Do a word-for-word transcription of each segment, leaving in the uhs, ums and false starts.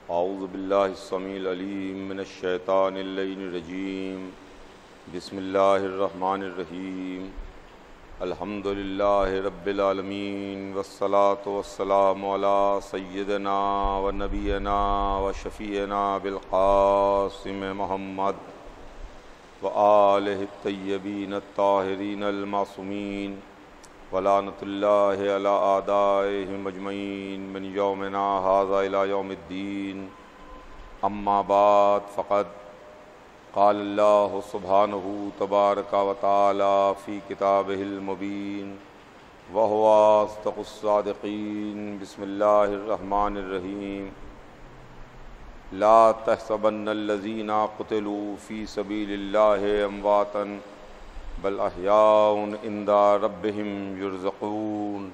اعوذ باللہ السمیع العلیم من الشیطان اللعین الرجیم بسم اللہ الرحمن الرحیم الحمد للہ رب العالمین والصلاة والسلام علی سیدنا و نبینا و شفیعنا بالقاسم محمد و آلہ الطیبین الطاہرین المعصومین ولعنۃ اللہ علی اعدائہم اجمعین من یومنا ھذا الی یوم الدین اما بعد فقد قال اللہ سبحانہ تبارک و تعالی فی کتابہ المبین وہو اصدق الصادقین بسم اللہ الرحمن الرحیم لا تحسبن الذین قتلوا فی سبیل اللہ امواتا بل احیاء عند ربہم یرزقون۔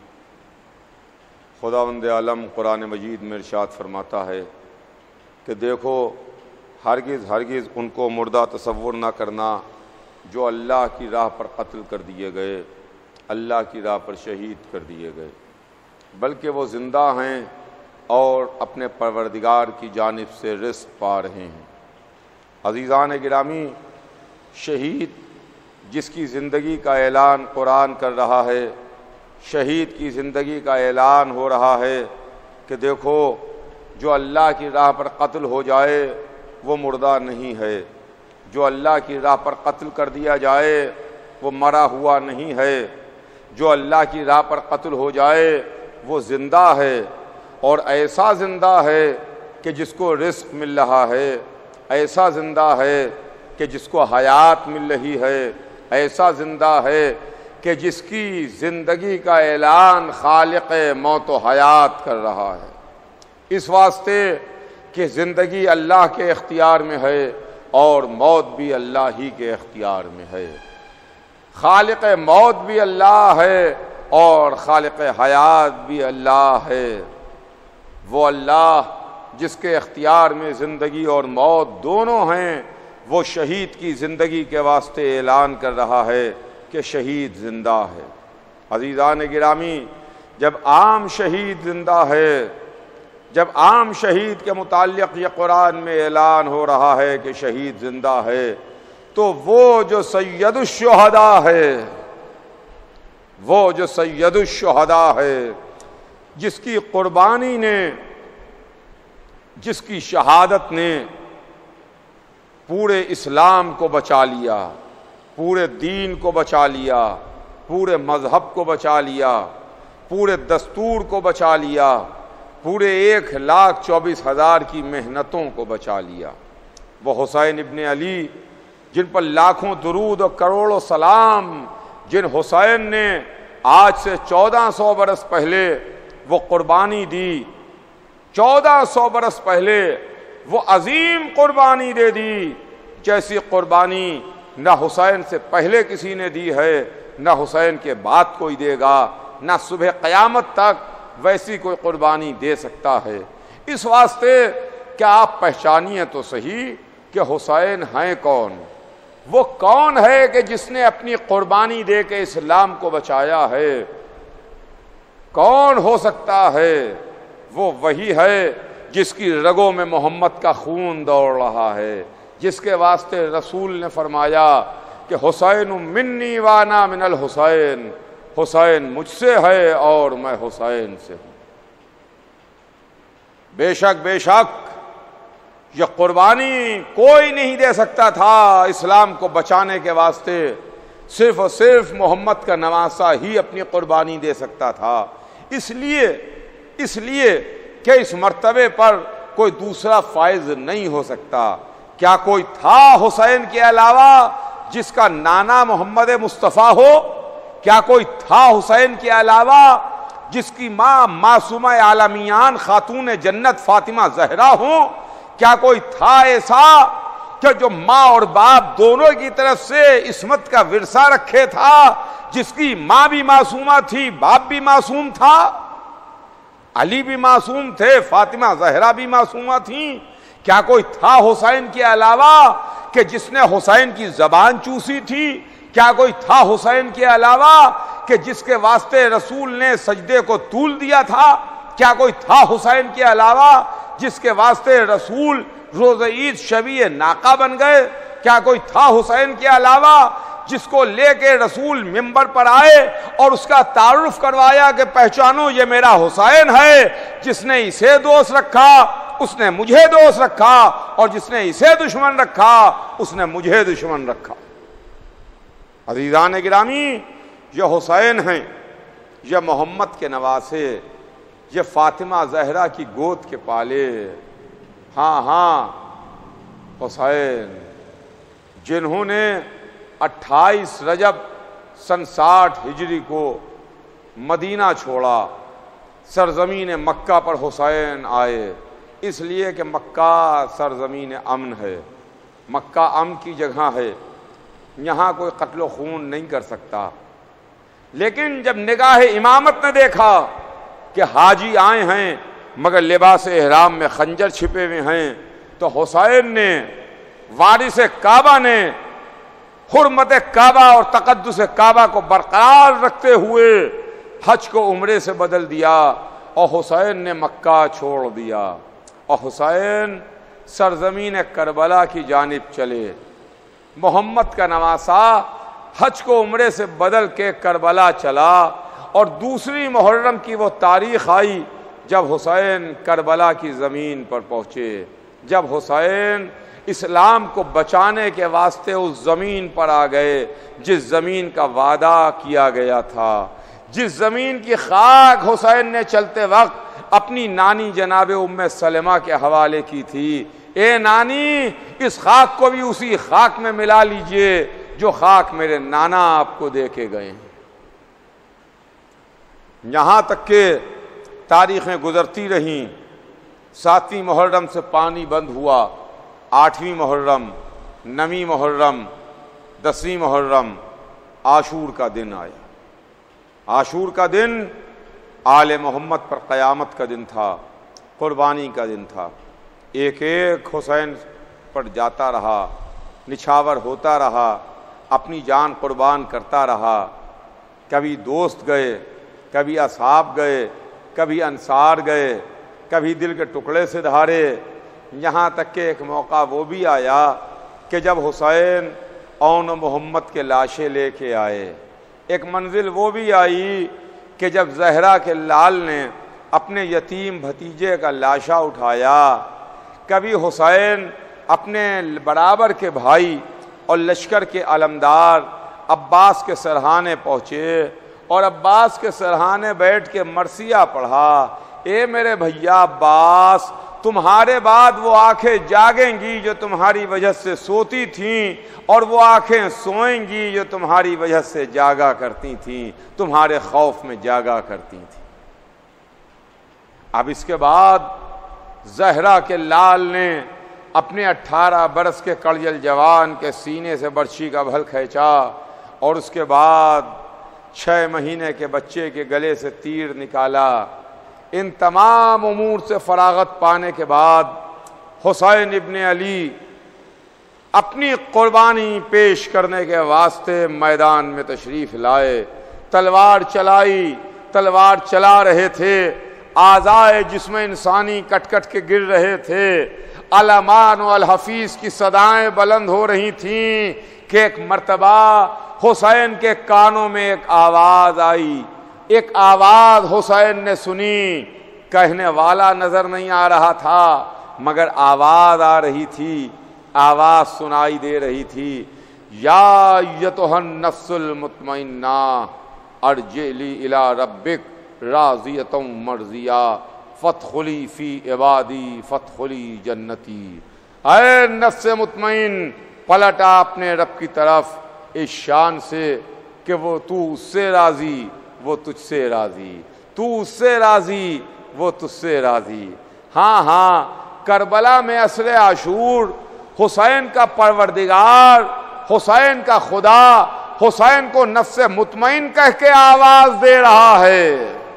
خداوند عالم قرآن مجید میں ارشاد فرماتا ہے کہ دیکھو ہرگز ہرگز ان کو مردہ تصور نہ کرنا جو اللہ کی راہ پر قتل کر دیے گئے، اللہ کی راہ پر شہید کر دیے گئے، بلکہ وہ زندہ ہیں اور اپنے پروردگار کی جانب سے رزق پا رہے ہیں۔ عزیزان گرامی، شہید جس کی زندگی کا اعلان قرآن کر رہا ہے، شہید کی زندگی کا اعلان ہو رہا ہے کہ دیکھو جو اللہ کی راہ پر قتل ہو جائے وہ مردہ نہیں ہے، جو اللہ کی راہ پر قتل کر دیا جائے وہ مرا ہوا نہیں ہے، جو اللہ کی راہ پر قتل ہو جائے وہ زندہ ہے، اور ایسا زندہ ہے کہ جس کو رزق مل رہا ہے، ایسا زندہ ہے کہ جس کو حیات مل رہی ہے، ایسا زندہ ہے کہ جس کی زندگی کا اعلان خالق موت و حیات کر رہا ہے، اس واسطے کہ زندگی اللہ کے اختیار میں ہے اور موت بھی اللہ ہی کے اختیار میں ہے۔ خالق موت بھی اللہ ہے اور خالق حیات بھی اللہ ہے۔ وہ اللہ جس کے اختیار میں زندگی اور موت دونوں ہیں، وہ شہید کی زندگی کے واسطے اعلان کر رہا ہے کہ شہید زندہ ہے۔ عزیزان گرامی، جب عام شہید زندہ ہے، جب عام شہید کے متعلق یہ قرآن میں اعلان ہو رہا ہے کہ شہید زندہ ہے، تو وہ جو سید الشہداء ہے، وہ جو سید الشہداء ہے، جس کی قربانی نے، جس کی شہادت نے پورے اسلام کو بچا لیا، پورے دین کو بچا لیا، پورے مذہب کو بچا لیا، پورے دستور کو بچا لیا، پورے ایک لاکھ چوبیس ہزار کی محنتوں کو بچا لیا، وہ حسین ابن علی، جن پر لاکھوں درود اور کروڑوں سلام، جن حسین نے آج سے چودہ سو برس پہلے وہ قربانی دی، چودہ سو برس پہلے وہ عظیم قربانی دے دی، جیسی قربانی نہ حسین سے پہلے کسی نے دی ہے، نہ حسین کے بعد کوئی دے گا، نہ صبح قیامت تک ویسی کوئی قربانی دے سکتا ہے۔ اس واسطے کہ آپ پہچانیے تو صحیح کہ حسین ہیں کون، وہ کون ہے کہ جس نے اپنی قربانی دے کے اسلام کو بچایا ہے، کون ہو سکتا ہے؟ وہ وہی ہے جس کی رگوں میں محمد کا خون دوڑ رہا ہے، جس کے واسطے رسول نے فرمایا کہ حسین منی وانا من الحسین، حسین مجھ سے ہے اور میں حسین سے ہوں۔ بے شک بے شک یہ قربانی کوئی نہیں دے سکتا تھا اسلام کو بچانے کے واسطے، صرف اور صرف محمد کا نواسہ ہی اپنی قربانی دے سکتا تھا۔ اس لیے اس لیے کہ اس مرتبے پر کوئی دوسرا فائز نہیں ہو سکتا۔ کیا کوئی تھا حسین کے علاوہ جس کا نانا محمد مصطفیٰ ہو؟ کیا کوئی تھا حسین کے علاوہ جس کی ماں معصومہ عالمیان خاتون جنت فاطمہ زہرا ہو؟ کیا کوئی تھا ایسا کہ جو ماں اور باپ دونوں کی طرف سے عصمت کا ورثہ رکھے تھا، جس کی ماں بھی معصومہ تھی، باپ بھی معصوم تھا، علی بھی معصوم تھے، فاطمہ زہرا بھی معصومہ تھیں؟ کیا کوئی تھا حسین کے علاوہ کہ جس نے حسین کی زبان چوسی تھی؟ کیا کوئی تھا حسین کے علاوہ کہ جس کے واسطے رسول نے سجدے کو طول دیا تھا؟ کیا کوئی تھا حسین کے علاوہ جس کے واسطے رسول روز عید شبیہ ناقہ بن گئے؟ کیا کوئی تھا حسین کے علاوہ جس کو لے کے رسول منبر پر آئے اور اس کا تعارف کروایا کہ پہچانو یہ میرا حسین ہے؟ جس نے اسے دوست رکھا اس نے مجھے دوست رکھا، اور جس نے اسے دشمن رکھا اس نے مجھے دشمن رکھا۔ عزیزان گرامی، یہ حسین ہیں، یہ محمد کے نواسے، یہ فاطمہ زہرا کی گود کے پالے، ہاں ہاں حسین، جنہوں نے اٹھائیس رجب سن ساٹھ ہجری کو مدینہ چھوڑا، سرزمین مکہ پر حسین آئے، اس لیے کہ مکہ سرزمین امن ہے، مکہ امن کی جگہ ہے، یہاں کوئی قتل و خون نہیں کر سکتا۔ لیکن جب نگاہ امامت نے دیکھا کہ حاجی آئے ہیں مگر لباس احرام میں خنجر چھپے ہوئے ہیں، تو حسین نے، وارث کعبہ نے، حرمت کعبہ اور تقدس کعبہ کو برقرار رکھتے ہوئے حج کو عمرے سے بدل دیا، اور حسین نے مکہ چھوڑ دیا، اور حسین سرزمین کربلا کی جانب چلے۔ محمد کا نواسا حج کو عمرے سے بدل کے کربلا چلا، اور دوسری محرم کی وہ تاریخ آئی جب حسین کربلا کی زمین پر پہنچے، جب حسین اسلام کو بچانے کے واسطے اس زمین پر آ گئے جس زمین کا وعدہ کیا گیا تھا، جس زمین کی خاک حسین نے چلتے وقت اپنی نانی جناب ام سلمہ کے حوالے کی تھی۔ اے نانی، اس خاک کو بھی اسی خاک میں ملا لیجئے جو خاک میرے نانا آپ کو دے کے گئے ہیں۔ یہاں تک کہ تاریخیں گزرتی رہیں، ساتویں محرم سے پانی بند ہوا، آٹھویں محرم، نویں محرم، دسویں محرم، عاشور کا دن آیا۔ عاشور کا دن آل محمد پر قیامت کا دن تھا، قربانی کا دن تھا۔ ایک ایک حسین پر جاتا رہا، نچھاور ہوتا رہا، اپنی جان قربان کرتا رہا۔ کبھی دوست گئے، کبھی اصحاب گئے، کبھی انصار گئے، کبھی دل کے ٹکڑے سے دھارے، یہاں تک کہ ایک موقع وہ بھی آیا کہ جب حسین اون محمد کے لاشیں لے کے آئے۔ ایک منزل وہ بھی آئی کہ جب زہرا کے لال نے اپنے یتیم بھتیجے کا لاشا اٹھایا۔ کبھی حسین اپنے برابر کے بھائی اور لشکر کے علمدار عباس کے سرہانے پہنچے، اور عباس کے سرہانے بیٹھ کے مرثیہ پڑھا، اے میرے بھیا عباس، تمہارے بعد وہ آنکھیں جاگیں گی جو تمہاری وجہ سے سوتی تھیں، اور وہ آنکھیں سوئیں گی جو تمہاری وجہ سے جاگا کرتی تھیں، تمہارے خوف میں جاگا کرتی تھیں۔ اب اس کے بعد زہرا کے لال نے اپنے اٹھارہ برس کے کڑجل جوان کے سینے سے برچھی کا بھل کھینچا، اور اس کے بعد چھ مہینے کے بچے کے گلے سے تیر نکالا۔ ان تمام امور سے فراغت پانے کے بعد حسین ابن علی اپنی قربانی پیش کرنے کے واسطے میدان میں تشریف لائے، تلوار چلائی، تلوار چلا رہے تھے، اعضائے جسم انسانی کٹ کٹ کے گر رہے تھے، الامان والحفیظ کی صدائیں بلند ہو رہی تھیں کہ ایک مرتبہ حسین کے کانوں میں ایک آواز آئی، ایک آواز حسین نے سنی، کہنے والا نظر نہیں آ رہا تھا مگر آواز آ رہی تھی، آواز سنائی دے رہی تھی، یا ایتھا النفس المطمئنہ ارجعی الی ربک راضیۃ مرضیہ فادخلی فی عبادی فادخلی جنتی۔ اے نفس مطمئن، پلٹا اپنے رب کی طرف اس شان سے کہ وہ تو اس سے راضی، وہ تجھ سے راضی، تو اس سے راضی، وہ تجھ سے راضی۔ ہاں ہاں، کربلا میں عصر عاشور حسین کا پروردگار، حسین کا خدا حسین کو نفس مطمئن کہہ کے آواز دے رہا ہے،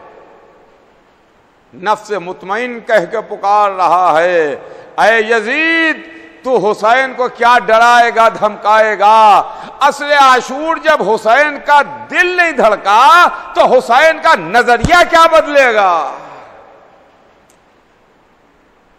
نفس مطمئن کہہ کے پکار رہا ہے، اے یزید تو حسین کو کیا ڈرائے گا، دھمکائے گا؟ عصر عاشور جب حسین کا دل نہیں دھڑکا تو حسین کا نظریہ کیا بدلے گا؟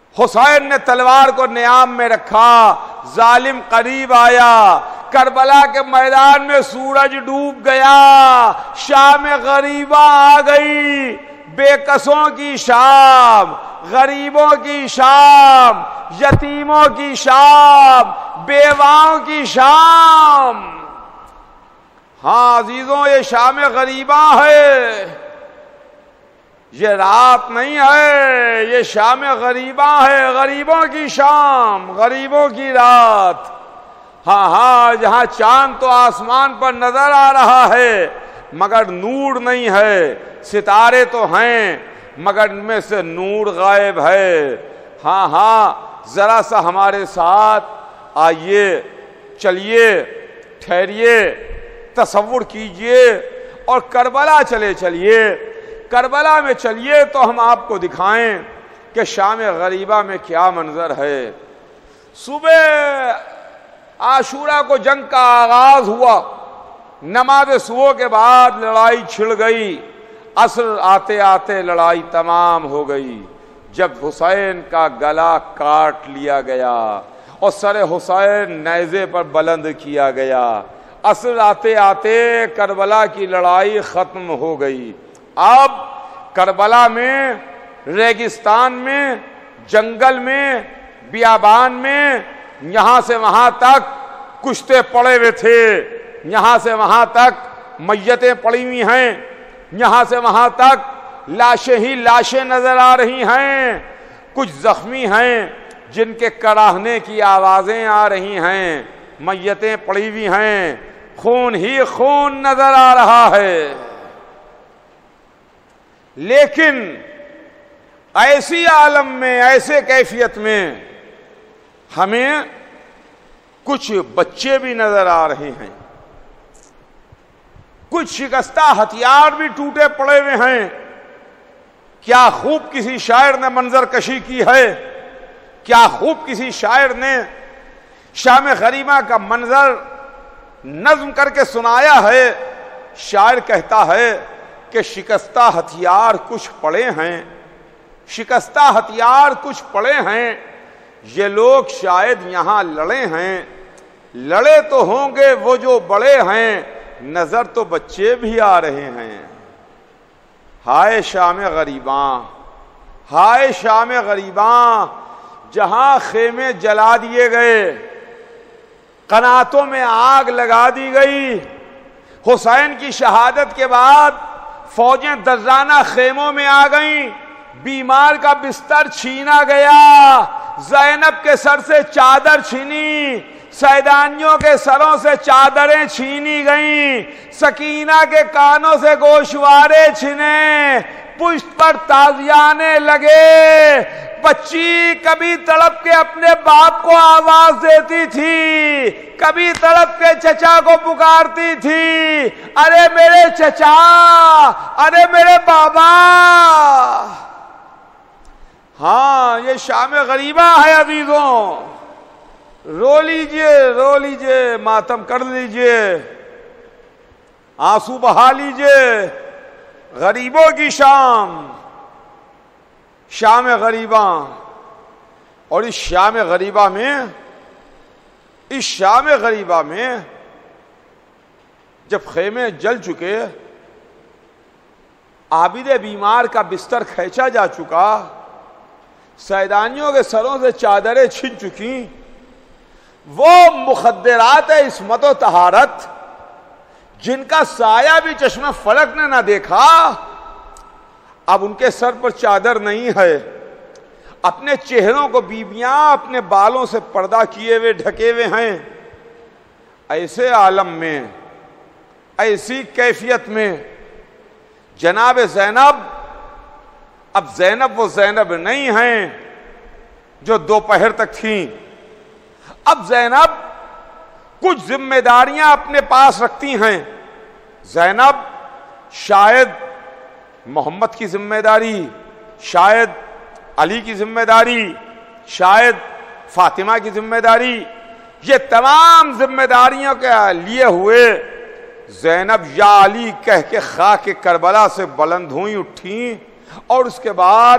حسین نے تلوار کو نیام میں رکھا، ظالم قریب آیا، کربلا کے میدان میں سورج ڈوب گیا، شام غریبہ آ گئی، بے کسوں کی شام، غریبوں کی شام، یتیموں کی شام، بیواؤں کی شام۔ ہاں عزیزوں، یہ شام غریبہ ہے، یہ رات نہیں ہے، یہ شام غریبہ ہے، غریبوں کی شام، غریبوں کی رات۔ ہاں ہاں، جہاں چاند تو آسمان پر نظر آ رہا ہے مگر نور نہیں ہے، ستارے تو ہیں مگر ان میں سے نور غائب ہے۔ ہاں ہاں، ذرا سا ہمارے ساتھ آئیے، چلیے، ٹھہریے، تصور کیجئے اور کربلا چلے چلیے۔ کربلا میں چلیے تو ہم آپ کو دکھائیں کہ شام غریبہ میں کیا منظر ہے۔ صبح عاشورہ کو جنگ کا آغاز ہوا، نماز صبح کے بعد لڑائی چھڑ گئی، عصر آتے آتے لڑائی تمام ہو گئی، جب حسین کا گلا کاٹ لیا گیا اور سر حسین نیزے پر بلند کیا گیا۔ عصر آتے آتے کربلا کی لڑائی ختم ہو گئی۔ اب کربلا میں، ریگستان میں، جنگل میں، بیابان میں، یہاں سے وہاں تک کشتے پڑے ہوئے تھے، یہاں سے وہاں تک میتیں پڑی ہوئی ہیں، یہاں سے وہاں تک لاشیں ہی لاشیں نظر آ رہی ہیں، کچھ زخمی ہیں جن کے کڑاہنے کی آوازیں آ رہی ہیں، میتیں پڑی ہوئی ہیں، خون ہی خون نظر آ رہا ہے۔ لیکن ایسی عالم میں، ایسے کیفیت میں ہمیں کچھ بچے بھی نظر آ رہے ہیں، کچھ شکستہ ہتھیار بھی ٹوٹے پڑے ہوئے ہیں۔ کیا خوب کسی شاعر نے منظر کشی کی ہے، کیا خوب کسی شاعر نے شام غریبہ کا منظر نظم کر کے سنایا ہے۔ شاعر کہتا ہے کہ شکستہ ہتھیار کچھ پڑے ہیں، شکستہ ہتھیار کچھ پڑے ہیں، یہ لوگ شاید یہاں لڑے ہیں، لڑے تو ہوں گے وہ جو بڑے ہیں، نظر تو بچے بھی آ رہے ہیں۔ ہائے شام غریباں، ہائے شام غریباں، جہاں خیمے جلا دیے گئے، قناتوں میں آگ لگا دی گئی، حسین کی شہادت کے بعد فوجیں درزانہ خیموں میں آ گئیں، بیمار کا بستر چھینا گیا، زینب کے سر سے چادر چھینی، سیدانیوں کے سروں سے چادریں چھینی گئیں، سکینہ کے کانوں سے گوشوارے چھنے، پشت پر تازیانے لگے، بچی کبھی تڑپ کے اپنے باپ کو آواز دیتی تھی، کبھی تڑپ کے چچا کو پکارتی تھی، ارے میرے چچا، ارے میرے بابا۔ ہاں یہ شام غریبہ ہے عزیزوں، رو لیجئے، رو لیجئے، ماتم کر لیجئے، آنسو بہا لیجئے، غریبوں کی شام، شام غریبہ۔ اور اس شام غریبہ میں، اس شام غریبہ میں جب خیمے جل چکے، عابد بیمار کا بستر کھینچا جا چکا، سیدانیوں کے سروں سے چادریں چھن چکی، وہ مخدرات عصمت و طہارت جن کا سایہ بھی چشمہ فلک نے نہ دیکھا، اب ان کے سر پر چادر نہیں ہے، اپنے چہروں کو بیویاں اپنے بالوں سے پردہ کیے ہوئے ڈھکے ہوئے ہیں۔ ایسے عالم میں، ایسی کیفیت میں جناب زینب، اب زینب وہ زینب نہیں ہیں جو دوپہر تک تھیں، اب زینب کچھ ذمہ داریاں اپنے پاس رکھتی ہیں۔ زینب شاید محمد کی ذمہ داری، شاید علی کی ذمہ داری، شاید فاطمہ کی ذمہ داری، یہ تمام ذمہ داریوں کے لیے ہوئے زینب یا علی کہہ کے خاک کربلا سے بلند ہوئی اٹھیں، اور اس کے بعد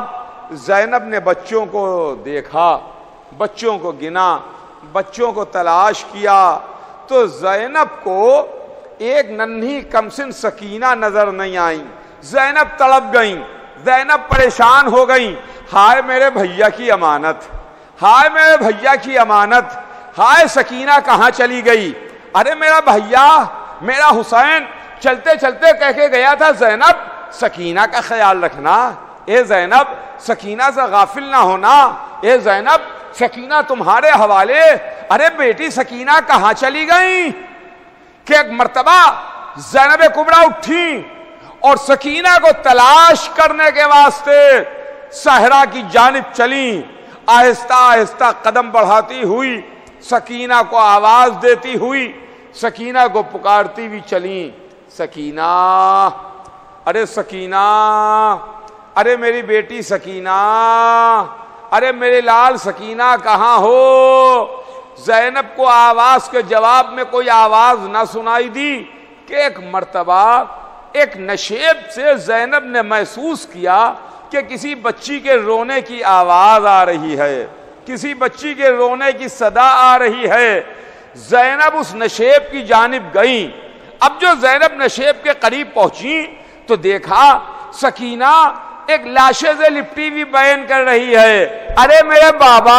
زینب نے بچوں کو دیکھا، بچوں کو گنا، بچوں کو تلاش کیا، تو زینب کو ایک ننھی کمسن سکینہ نظر نہیں آئی۔ زینب تڑپ گئیں، زینب پریشان ہو گئیں، ہائے میرے بھیا کی امانت، ہائے میرے بھیا کی امانت، ہائے سکینہ کہاں چلی گئی؟ ارے میرا بھیا، میرا حسین چلتے چلتے کہہ کے گیا تھا زینب سکینہ کا خیال رکھنا، اے زینب سکینہ سے غافل نہ ہونا، اے زینب سکینہ تمہارے حوالے۔ ارے بیٹی سکینہ کہاں چلی گئی؟ کہ ایک مرتبہ زینب کبریٰ اٹھی اور سکینہ کو تلاش کرنے کے واسطے صحرا کی جانب چلیں، آہستہ آہستہ قدم بڑھاتی ہوئی، سکینہ کو آواز دیتی ہوئی، سکینہ کو پکارتی ہوئی چلیں، سکینہ، ارے سکینہ، ارے میری بیٹی سکینہ، ارے میرے لال سکینہ کہاں ہو؟ زینب کو آواز کے جواب میں کوئی آواز نہ سنائی دی کہ ایک مرتبہ ایک نشیب سے زینب نے محسوس کیا کہ کسی بچی کے رونے کی آواز آ رہی ہے، کسی بچی کے رونے کی صدا آ رہی ہے۔ زینب اس نشیب کی جانب گئیں۔ اب جو زینب نشیب کے قریب پہنچی تو دیکھا سکینہ ایک لاشے سے لپٹی ہوئی بیان کر رہی ہے، ارے میرے بابا،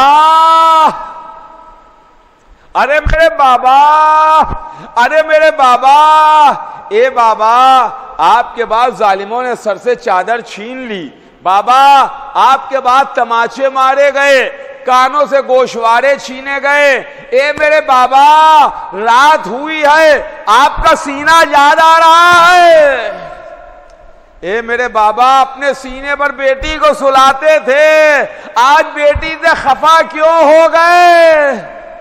ارے میرے بابا، ارے میرے بابا، اے بابا آپ کے بعد ظالموں نے سر سے چادر چھین لی، بابا آپ کے بعد تماچے مارے گئے، کانوں سے گوشوارے چھینے گئے، اے میرے بابا رات ہوئی ہے، آپ کا سینہ یاد آ رہا ہے، اے میرے بابا اپنے سینے پر بیٹی کو سلاتے تھے، آج بیٹی سے خفا کیوں ہو گئے؟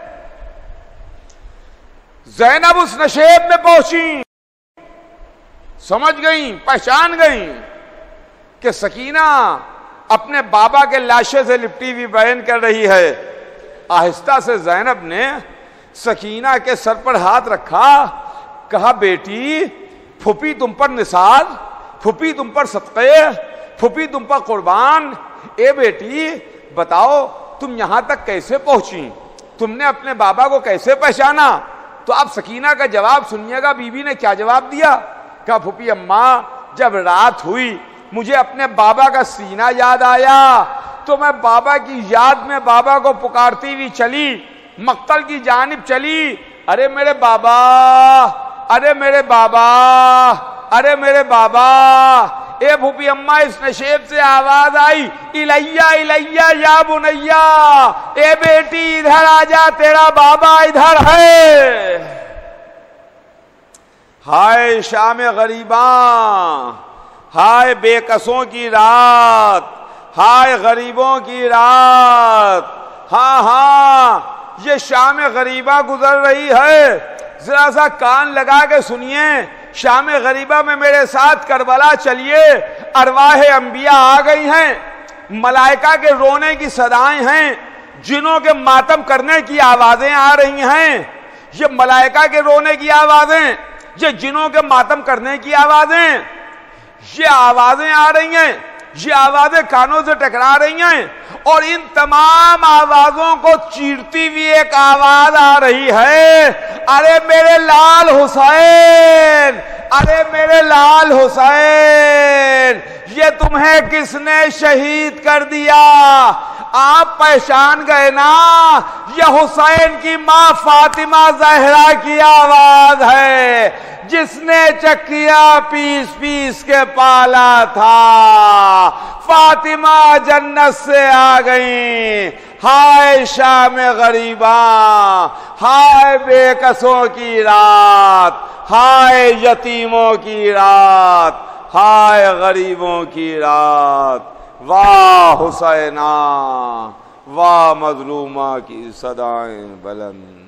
زینب اس نشیب میں پہنچی، سمجھ گئیں، پہچان گئیں کہ سکینہ اپنے بابا کے لاشے سے لپٹی ہوئی بیان کر رہی ہے۔ آہستہ سے زینب نے سکینہ کے سر پر ہاتھ رکھا، کہا بیٹی پھوپھی تم پر نثار، پھوپھی تم پر صدقے، پھوپھی تم پر قربان، اے بیٹی بتاؤ تم یہاں تک کیسے پہنچی، تم نے اپنے بابا کو کیسے پہچانا؟ تو اب سکینہ کا جواب سنیے گا، بی بی نے کیا جواب دیا، کہا پھوپھی اماں جب رات ہوئی مجھے اپنے بابا کا سینہ یاد آیا تو میں بابا کی یاد میں بابا کو پکارتی ہوئی چلی، مقتل کی جانب چلی، ارے میرے بابا، ارے میرے بابا، ارے میرے بابا، اے پھوپھی اماں اس نشیب سے آواز آئی، الیہ الیہ یا بنیا، اے بیٹی ادھر آ جا تیرا بابا ادھر ہے۔ ہائے شام غریباں، ہائے بے کسوں کی رات، ہائے غریبوں کی رات، ہاں ہاں یہ شام غریباں گزر رہی ہے، ذرا سا کان لگا کے سنیے، شام غریبہ میں میرے ساتھ کربلا چلیے، ارواح انبیاء آ گئی ہیں، ملائکہ کے رونے کی صدائیں ہیں، جنوں کے ماتم کرنے کی آوازیں آ رہی ہیں، یہ ملائکہ کے رونے کی آوازیں، یہ جنوں کے ماتم کرنے کی آوازیں، یہ آوازیں آ رہی ہیں، یہ آوازیں کانوں سے ٹکرا رہی ہیں، اور ان تمام آوازوں کو چیرتی ہوئی ایک آواز آ رہی ہے، ارے میرے لال حسین، ارے میرے لال حسین، یہ تمہیں کس نے شہید کر دیا؟ آپ پہچان گئے نا، یہ حسین کی ماں فاطمہ زہرا کی آواز ہے، جس نے چکیا پیس پیس کے پالا تھا، فاطمہ جنت سے آ گئی، ہائے شام غریباں، ہائے بے کسوں کی رات، ہائے یتیموں کی رات، ہائے غریبوں کی رات، واہ حسینہ، واہ مظلومہ کی صدائیں بلند۔